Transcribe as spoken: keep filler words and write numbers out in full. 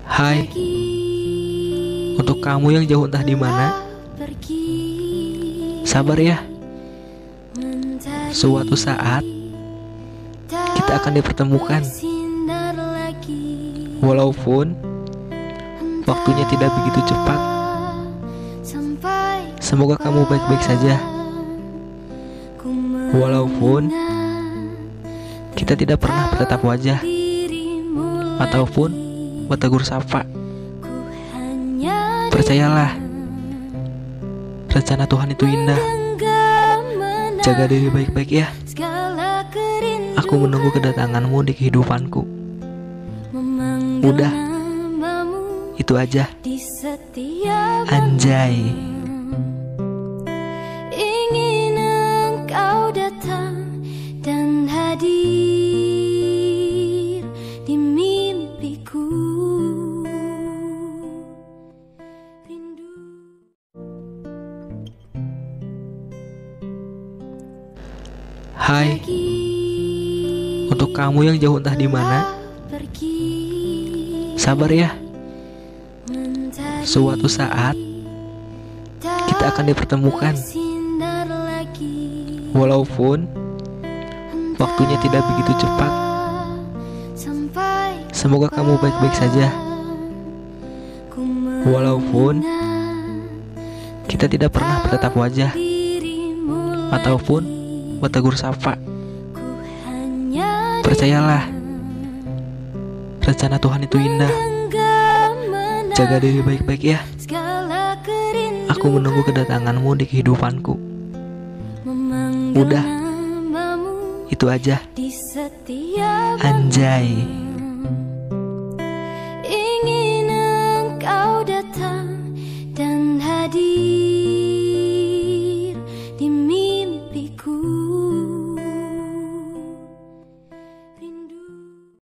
Hai, untuk kamu yang jauh entah di mana, sabar ya. Suatu saat kita akan dipertemukan, walaupun waktunya tidak begitu cepat. Semoga kamu baik-baik saja, walaupun kita tidak pernah bertatap wajah ataupun bertegur sapa. Percayalah, rencana Tuhan itu indah. Jaga diri baik-baik ya. Aku menunggu kedatanganmu di kehidupanku. Udah, itu aja. Anjay. Ingin engkau datang dan hadir di mimpiku. Rindu. Hai, untuk kamu yang jauh entah di mana, sabar ya. Suatu saat kita akan dipertemukan, walaupun waktunya tidak begitu cepat. Semoga kamu baik-baik saja, walaupun kita tidak pernah bertatap wajah ataupun bertegur sapa. Percayalah, rencana Tuhan itu indah. Jaga diri baik-baik ya. Aku menunggu kedatanganmu di kehidupanku. Udah, itu aja. Anjay.